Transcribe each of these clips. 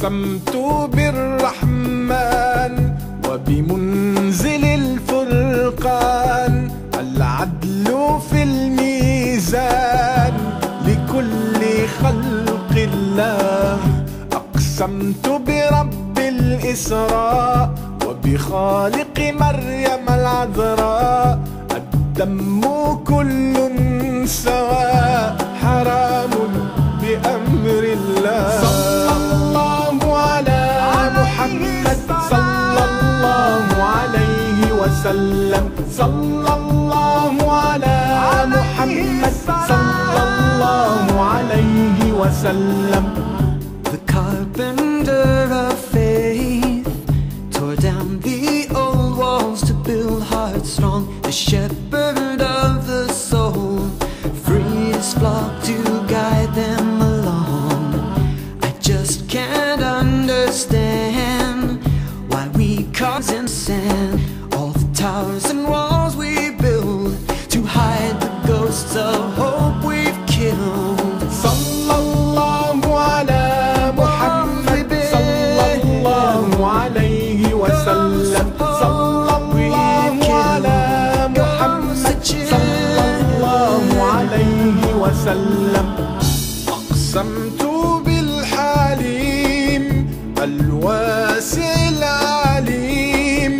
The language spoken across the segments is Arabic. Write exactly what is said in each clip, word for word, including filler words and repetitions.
أقسمت بالرحمن وبمنزل الفرقان، العدل في الميزان لكل خلق الله. أقسمت برب الإسراء وبخالق مريم العذراء، الدم كل سواء حرام بأمر الله. صلى الله على محمد صلى الله عليه وسلم، صلى الله على محمد صلى الله عليه وسلم. The carpenter of faith tore down the old walls to build hearts strong. The shepherd of the soul freed his flock to guide them along. I just can't understand why we carve in sand all the towers and walls we build to hide the ghosts of hope we've killed. صلى الله على محمد صلى الله عليه وسلم، صلى الله على محمد صلى الله عليه وسلم. أقسمت بالحليم الواسع العليم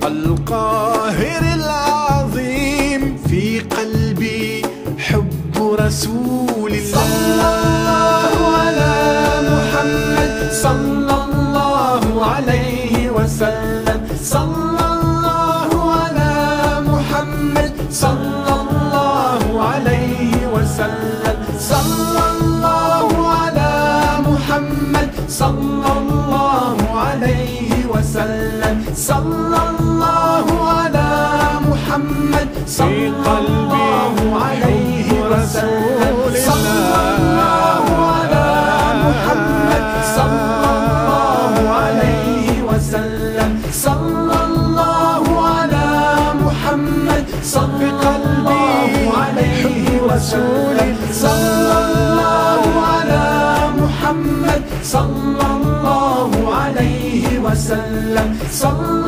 القاهر العظيم، في قلبي حب رسول الله. صلى الله على محمد صلى الله عليه وسلم، صلى الله على محمد صلى الله عليه وسلم، صلى الله على محمد صلى الله عليه وسلم، صلى الله على محمد صلى الله عليه وسلم، صلى الله على محمد صلى الله عليه وسلم، صلى الله على محمد صلى الله عليه وسلم، صلى الله على محمد صلى الله عليه وسلم.